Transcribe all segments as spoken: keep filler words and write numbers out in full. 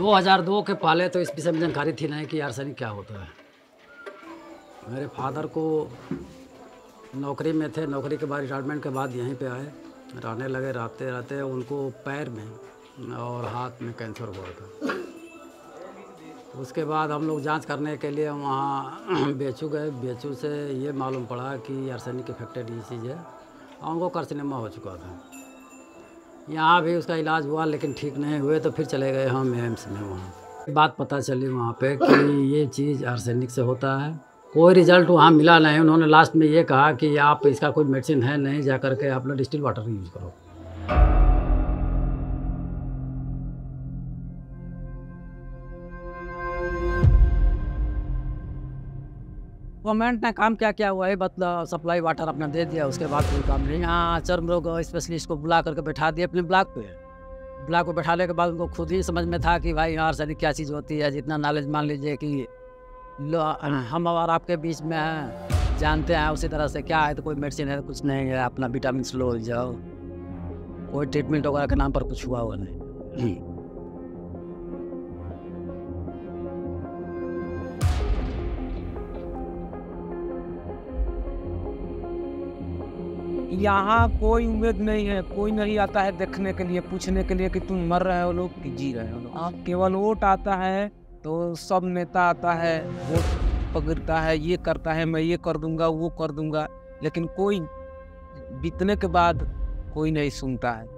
दो हज़ार दो के पहले तो इस विषय में जानकारी थी नहीं कि आर्सेनिक क्या होता है। मेरे फादर को नौकरी में थे, नौकरी के बाद रिटायरमेंट के बाद यहीं पे आए, रहने लगे। रहते रहते उनको पैर में और हाथ में कैंसर हुआ था। उसके बाद हम लोग जांच करने के लिए वहाँ बेचू गए। बेचू से ये मालूम पड़ा कि आर्सेनिक इफेक्टेड डिसीज़ है और उनको कार्सिनोमा हो चुका था। यहाँ भी उसका इलाज हुआ लेकिन ठीक नहीं हुए, तो फिर चले गए हम एम्स में। वहाँ बात पता चली वहाँ पे कि ये चीज़ आर्सेनिक से होता है। कोई रिज़ल्ट वहाँ मिला नहीं। उन्होंने लास्ट में ये कहा कि आप इसका कोई मेडिसिन है नहीं, जा कर के आप लोग डिस्टिल वाटर यूज़ करो। गवर्नमेंट ने काम क्या क्या हुआ है, मतलब सप्लाई वाटर अपना दे दिया, उसके बाद कोई काम नहीं। यहाँ चर्म रोग स्पेशलिस्ट को बुला करके बैठा दिए अपने ब्लॉक पे। ब्लॉक को बैठाने के बाद उनको खुद ही समझ में था कि भाई आर्सेनिक क्या चीज़ होती है। जितना नॉलेज मान लीजिए कि लो हम और आपके बीच में हैं, जानते हैं उसी तरह से क्या है, तो कोई मेडिसिन है कुछ नहीं है, अपना विटामिन लो जाओ। कोई ट्रीटमेंट वगैरह के नाम पर कुछ हुआ हुआ नहीं। यहाँ कोई उम्मीद नहीं है, कोई नहीं आता है देखने के लिए, पूछने के लिए कि तुम मर रहे हो लोग कि जी रहे हो लोग। आप केवल वोट आता है तो सब नेता आता है, वोट पकड़ता है, ये करता है, मैं ये कर दूंगा वो कर दूंगा, लेकिन कोई बीतने के बाद कोई नहीं सुनता है।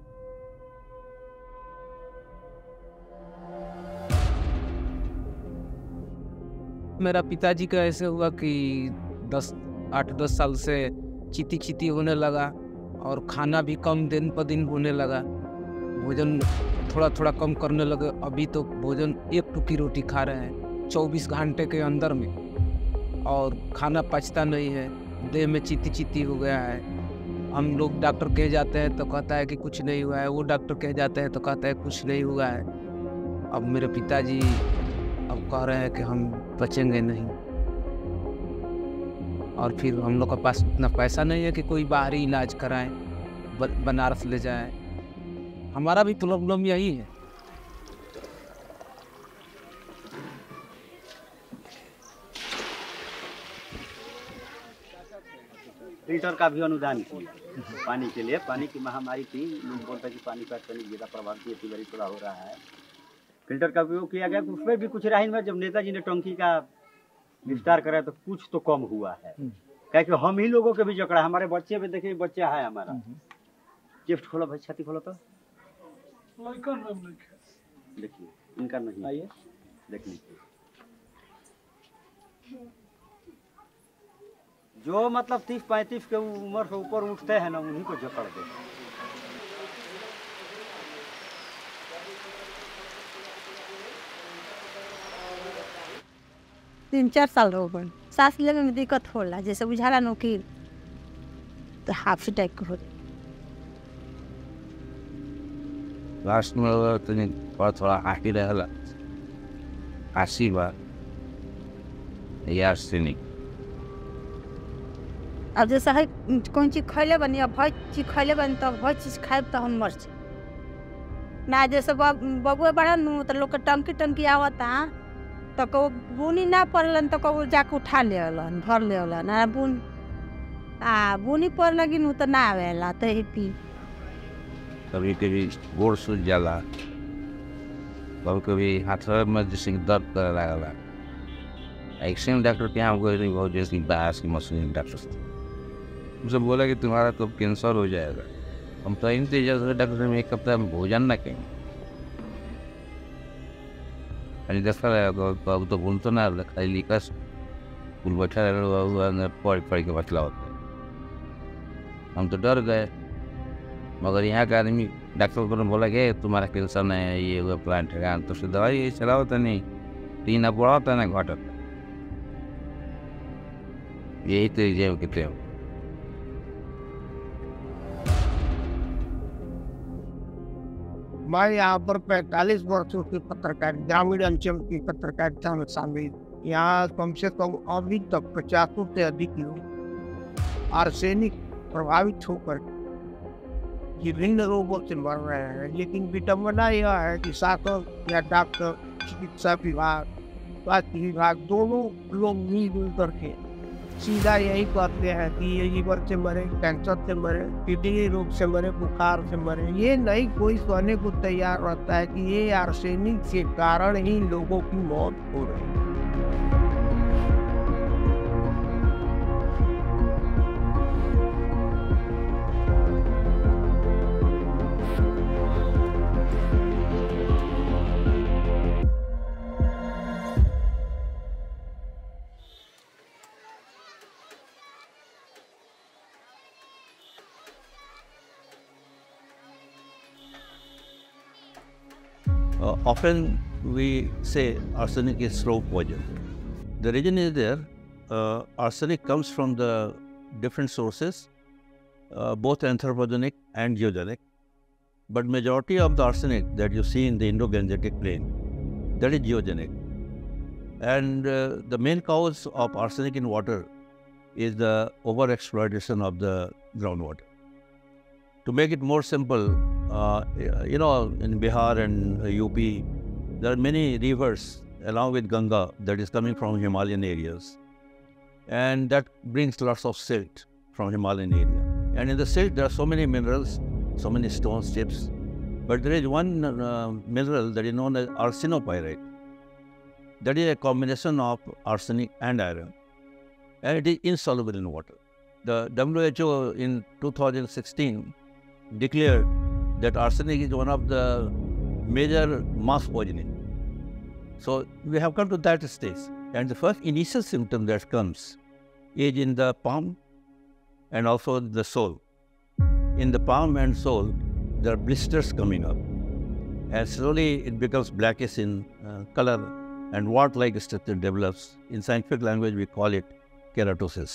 मेरा पिताजी का ऐसे हुआ कि दस आठ दस साल से चीती चीती होने लगा और खाना भी कम दिन पर दिन होने लगा। भोजन थोड़ा थोड़ा कम करने लगे। अभी तो भोजन एक टुकी रोटी खा रहे हैं चौबीस घंटे के अंदर में, और खाना पचता नहीं है, देह में चीती चीती हो गया है। हम लोग डॉक्टर कह जाते हैं तो कहता है कि कुछ नहीं हुआ है, वो डॉक्टर कह जाते हैं तो कहता है कुछ नहीं हुआ है। अब मेरे पिताजी अब कह रहे हैं कि हम बचेंगे नहीं, और फिर हम लोग के पास उतना पैसा नहीं है कि कोई बाहरी इलाज कराएं, बनारस ले जाएं। हमारा भी प्रॉब्लम यही है। फिल्टर का भी अनुदान किया पानी के लिए। पानी की महामारी थी, लोग बोलते हैं कि पानी का पानी ज़्यादा प्रभावित बड़ी थोड़ा हो रहा है। फिल्टर का उपयोग किया गया, उसमें भी कुछ राही में जब नेताजी ने टंकी का विस्तार करा तो कुछ तो कम हुआ है। क्या कि हम ही लोगों के भी जकड़ा, हमारे बच्चे पे देखिए, बच्चा है हमारा। चिफ्ट खोलो भाई, छाती खोलो तो देखिए, इनका नहीं आइए देख लीजिए। जो मतलब तीस पैंतीस के उम्र से ऊपर उठते हैं ना, उन्हीं को जकड़ दे। तीन चार साल हो गए, सांस लेने में दिक्कत होला, जैसे बुझाला नौकी तो हाफ अटैक हो। लास्ट में तनी थोड़ा हाथी रहला काशी बा यार आर्सेनिक। अब जैसे है कौन चीज खैले बनी, अब हर चीज खैले बनी, तब हर चीज खाए तो हम मर जाए ना। जैसे बबुआ बड़ा नु तो लोग के टंकी टंकी आवता, तो को बुनी ना पड़लन तो को जाके उठा ले अलन, भर ले अलन। आ बुन आ बुनी पड़ लगी नु तो ना आवेला, तो ही पी। कभी कभी गोड़ सूझ जाला, कभी कभी हाथ में जैसे दर्द करे लागला। एक्शन डॉक्टर के यहाँ गए नहीं, बहुत जैसी बाहर की मशीन डॉक्टर मुझे बोला कि तुम्हारा तो कैंसर हो जाएगा। हम तो इन तेज डॉक्टर में एक हफ्ता भोजन ना करेंगे। देखा रहेगा तो बोलते ना खाली लिखस कुल बैठा रहे पढ़ पढ़ के बचला होता है। हम तो डर गए, मगर यहाँ का आदमी डॉक्टर को बोला कि तुम्हारा कैंसर नहीं है, ये हुआ प्लांट है, तो उससे दवाई ये चला होता नहीं, तीन अब बढ़ा होता ना घटा। यही तो एग्जाम कितने हो। मैं यहाँ पर पैंतालीस वर्षों की पत्रकार ग्रामीण अंचल की पत्रकारिता में शामिल। यहाँ कम से कम अभी तक पचासों से अधिक लोग आर्सेनिक प्रभावित होकर विभिन्न रोगों से मर रहे हैं। लेकिन विडम्बना यह है कि शासन या डॉक्टर, चिकित्सा विभाग, स्वास्थ्य विभाग दोनों लोग मिलजुल करके सीधा यही कहते हैं कि ये लीवर से मरे, कैंसर से मरे, किडनी रोग से मरे, बुखार से मरे। ये नहीं कोई कहने को तैयार रहता है कि ये आर्सेनिक के कारण ही लोगों की मौत हो रही है। Uh, often we say arsenic is slow poison. The reason is there, uh, arsenic comes from the different sources, uh, both anthropogenic and geogenic. But majority of the arsenic that you see in the Indo-Gangetic plain, that is geogenic. And uh, the main cause of arsenic in water is the over-exploitation of the groundwater. To make it more simple, uh, you know, in Bihar and U P, there are many rivers along with Ganga that is coming from Himalayan areas. And that brings lots of silt from Himalayan area. And in the silt, there are so many minerals, so many stones, chips. But there is one uh, mineral that is known as arsenopyrite. That is a combination of arsenic and iron. And it is insoluble in water. The W H O in two thousand sixteen declared that arsenic is one of the major mass poisoning. So we have come to that stage. And the first initial symptom that comes is in the palm and also the sole. In the palm and sole, there are blisters coming up. And slowly it becomes blackish in uh, color and wart-like structure develops. In scientific language, we call it keratosis.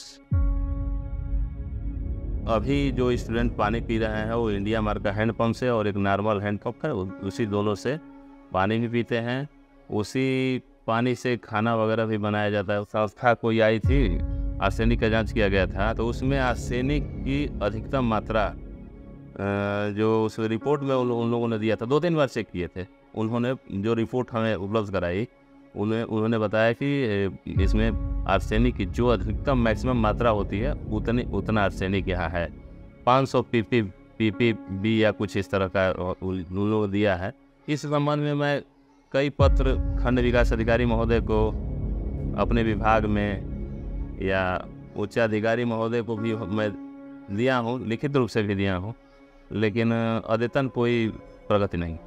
अभी जो student पानी P रहे हैं वो India mark का hand pump से और एक नॉर्मल हैंड पंप है, उसी दोनों से पानी भी पीते हैं। उसी पानी से खाना वगैरह भी बनाया जाता है। संस्था कोई आई थी, आर्सेनिक का जांच किया गया था, तो उसमें आर्सेनिक की अधिकतम मात्रा जो उस रिपोर्ट में उन लोगों ने दिया था, दो तीन बार चेक किए थे। उन्होंने जो रिपोर्ट हमें उपलब्ध कराई, उन्हें उन्होंने बताया कि इसमें आर्सेनिक की जो अधिकतम मैक्सिमम मात्रा होती है उतनी उतना आर्सेनिक यहाँ है। पाँच सौ P P P P B या कुछ इस तरह का उन लोगों को दिया है। इस संबंध में मैं कई पत्र खंड विकास अधिकारी महोदय को, अपने विभाग में या उच्च अधिकारी महोदय को भी मैं दिया हूँ, लिखित रूप से भी दिया हूँ, लेकिन अद्यतन कोई प्रगति नहीं।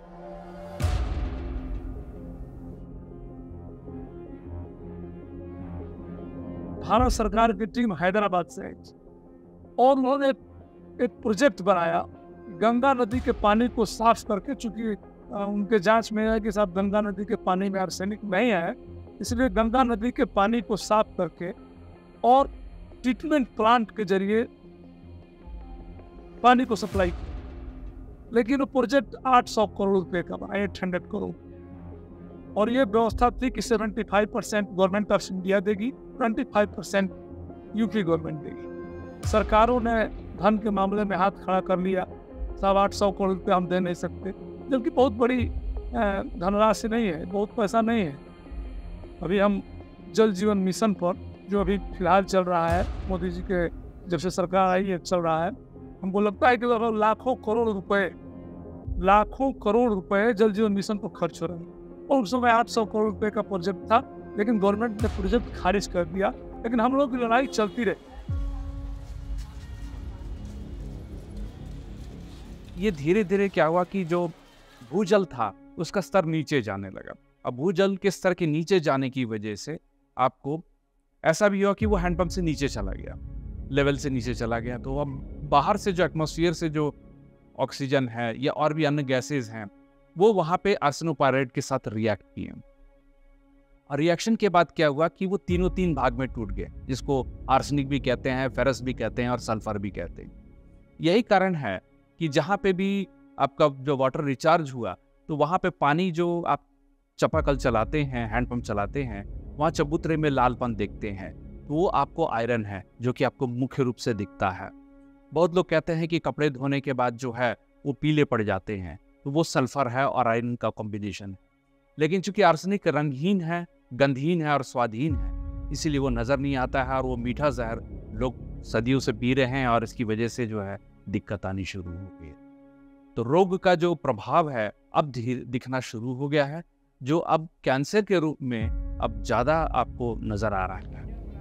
भारत सरकार की टीम हैदराबाद से आई और उन्होंने एक प्रोजेक्ट बनाया गंगा नदी के पानी को साफ करके, चूंकि उनके जांच में है कि साहब गंगा नदी के पानी में आर्सेनिक नहीं है, इसलिए गंगा नदी के पानी को साफ करके और ट्रीटमेंट प्लांट के जरिए पानी को सप्लाई किया। लेकिन वो प्रोजेक्ट आठ सौ करोड़ रुपए का बना, एट हंड्रेड करोड़, और ये व्यवस्था थी कि पचहत्तर परसेंट गवर्नमेंट ऑफ इंडिया देगी, पच्चीस परसेंट यूपी गवर्नमेंट देगी। सरकारों ने धन के मामले में हाथ खड़ा कर लिया, साहब आठ सौ करोड़ रुपये हम दे नहीं सकते, जबकि बहुत बड़ी धनराशि नहीं है, बहुत पैसा नहीं है। अभी हम जल जीवन मिशन पर, जो अभी फिलहाल चल रहा है, मोदी जी के जब से सरकार आई है चल रहा है, हमको लगता है कि लगभग लाखों करोड़ रुपए लाखों करोड़ रुपए जल जीवन मिशन पर खर्च हो रहे हैं। और उस समय आठ सौ करोड़ रुपए का प्रोजेक्ट था, लेकिन गवर्नमेंट ने प्रोजेक्ट खारिज कर दिया। लेकिन हम लोग की लड़ाई चलती रही। ये धीरे धीरे क्या हुआ कि जो भूजल था उसका स्तर नीचे जाने लगा। अब भूजल के स्तर के नीचे जाने की वजह से आपको ऐसा भी हुआ कि वो हैंडपंप से नीचे चला गया, लेवल से नीचे चला गया। तो अब बाहर से जो एटमॉस्फेयर से जो ऑक्सीजन है या और भी अन्य गैसेज हैं, वो वहाँ पे आर्सेनोपायराइड के साथ रिएक्ट किए। और रिएक्शन के बाद क्या हुआ कि वो तीनों तीन भाग में टूट गए, जिसको आर्सेनिक भी कहते हैं, फेरस भी कहते हैं और सल्फर भी कहते हैं। यही कारण है कि जहाँ पे भी आपका जो वाटर रिचार्ज हुआ, तो वहाँ पे पानी जो आप चापाकल चलाते हैं, हैंडपंप चलाते हैं, वहाँ चबूतरे में लालपन देखते हैं, तो वो आपको आयरन है, जो कि आपको मुख्य रूप से दिखता है। बहुत लोग कहते हैं कि कपड़े धोने के बाद जो है वो पीले पड़ जाते हैं, तो वो सल्फर है और आयरन का कॉम्बिनेशन है। लेकिन चूंकि आर्सेनिक रंगहीन है, गंधहीन है और स्वादहीन है, इसीलिए वो नज़र नहीं आता है और वो मीठा जहर लोग सदियों से पी रहे हैं और इसकी वजह से जो है दिक्कत आनी शुरू हो गई है। तो रोग का जो प्रभाव है अब धीरे दिखना शुरू हो गया है, जो अब कैंसर के रूप में अब ज़्यादा आपको नज़र आ रहा है।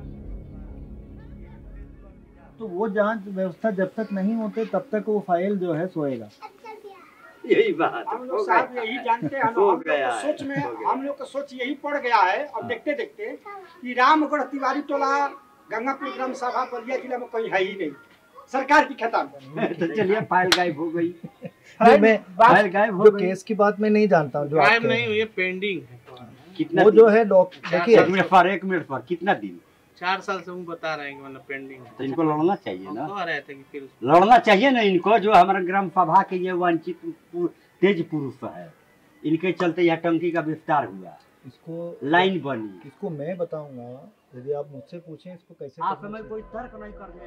तो वो जांच व्यवस्था जब तक नहीं होते तब तक वो फाइल जो है सोएगा। यही बात हम लोग साहब यही जानते हैं, हम लोग को सोच में हम लोग का सोच यही पड़ गया है। अब देखते देखते कि रामगढ़ तिवारी टोला गंगापुर ग्राम सभा बलिया जिला में कोई है ही नहीं, सरकार की खता में। तो चलिए फाइल गायब हो गई। मैं फाइल गायब हो जो गई। केस की बात मैं नहीं जानता हूँ, जो गायब नहीं हुई, पेंडिंग है। कितना वो दिन? जो है डॉक्टर देखिए एक मिनट पर एक मिनट पर कितना दिन? चार साल से वो बता रहे हैं कि मतलब पेंडिंग है। तो इनको लड़ना चाहिए ना, कह रहे थे कि फिर लड़ना चाहिए ना इनको, जो हमारा ग्राम सभा के ये वंचित पु- तेज पुरुष है, इनके चलते यह टंकी का विस्तार हुआ, इसको लाइन बनी। इसको मैं बताऊंगा, यदि आप मुझसे पूछें इसको कैसे आप करना हमें कोई तर्क नहीं करने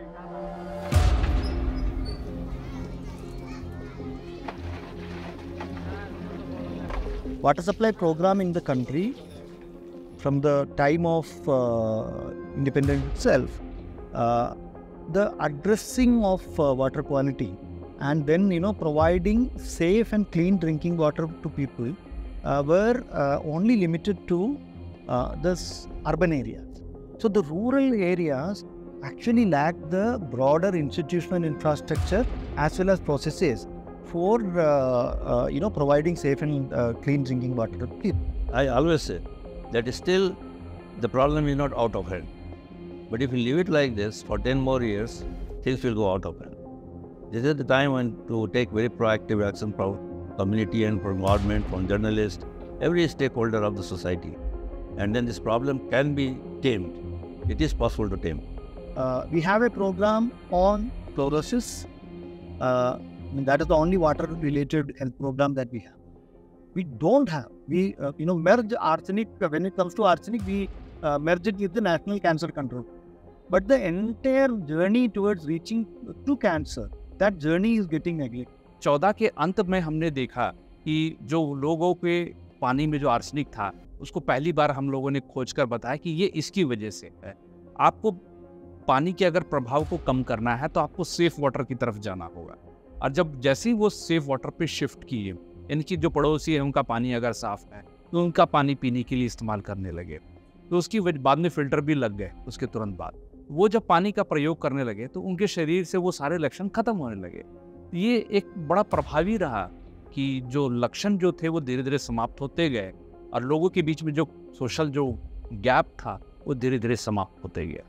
water supply program in the country from the time of uh, independence itself, uh, the addressing of uh, water quality and then you know providing safe and clean drinking water to people uh, were uh, only limited to uh, this urban areas. So the rural areas actually lack the broader institutional infrastructure as well as processes for uh, uh, you know providing safe and uh, clean drinking water to people. I always say that still the problem is not out of hand. But if you leave it like this for ten more years, things will go out of hand. This is the time when to take very proactive action from community and from government, from journalists, every stakeholder of the society. And then this problem can be tamed. It is possible to tame. Uh, we have a program on chlorosis. Uh, I mean, that is the only water-related health program that we have. We don't have. We, uh, you know, merge arsenic. When it comes to arsenic, we uh, merge it with the National Cancer Control. But the entire journey towards reaching to cancer, that journey is getting neglected. चौदह के अंत में हमने देखा कि जो लोगों के पानी में जो आर्सेनिक था, उसको पहली बार हम लोगों ने खोजकर बताया कि ये इसकी वजह से है। आपको पानी के अगर प्रभाव को कम करना है तो आपको सेफ वाटर की तरफ जाना होगा। और जब जैसे ही वो सेफ वाटर पे शिफ्ट किए, इनकी जो पड़ोसी है उनका पानी अगर साफ है तो उनका पानी पीने के लिए इस्तेमाल करने लगे, तो उसकी वजह बाद में फिल्टर भी लग गए। उसके तुरंत बाद वो जब पानी का प्रयोग करने लगे तो उनके शरीर से वो सारे लक्षण खत्म होने लगे। ये एक बड़ा प्रभावी रहा कि जो लक्षण जो थे वो धीरे धीरे समाप्त होते गए और लोगों के बीच में जो सोशल जो गैप था वो धीरे धीरे समाप्त होते गया।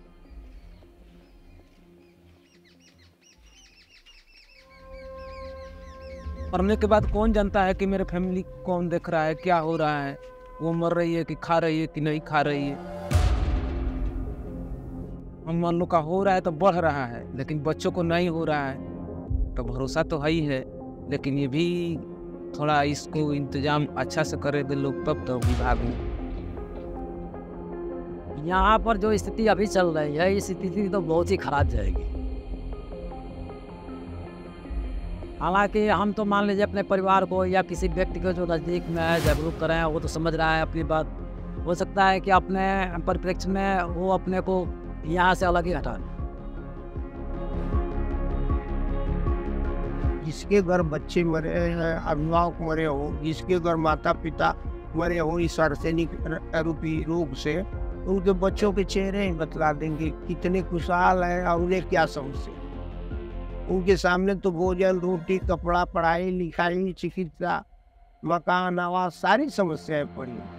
मरने के बाद कौन जानता है कि मेरे फैमिली कौन देख रहा है, क्या हो रहा है, वो मर रही है कि खा रही है कि नहीं खा रही है। हम मान लो का हो रहा है तो बढ़ रहा है, लेकिन बच्चों को नहीं हो रहा है तो भरोसा तो है ही है, लेकिन ये भी थोड़ा इसको इंतजाम अच्छा से करेंगे लोग तब तो विभाग में। यहाँ पर जो स्थिति अभी चल रही है, इस स्थिति तो बहुत ही खराब जाएगी। हालांकि हम तो मान लीजिए अपने परिवार को या किसी व्यक्ति को जो नज़दीक में है जागरूक करें, वो तो समझ रहा है अपनी बात। हो सकता है कि अपने परिप्रेक्ष्य में वो अपने को यहाँ से अलग ही हटा। जिसके घर बच्चे मरे हैं, अभिभावक मरे हो, जिसके घर माता पिता मरे हो इस आर्सेनिक रूपी रोग से, तो उनके बच्चों के चेहरे बतला देंगे कितने खुशहाल हैं और उन्हें क्या समस्या। उनके सामने तो भोजन, रोटी, कपड़ा, पढ़ाई लिखाई, चिकित्सा, मकान, आवास, सारी समस्याएं पड़ी।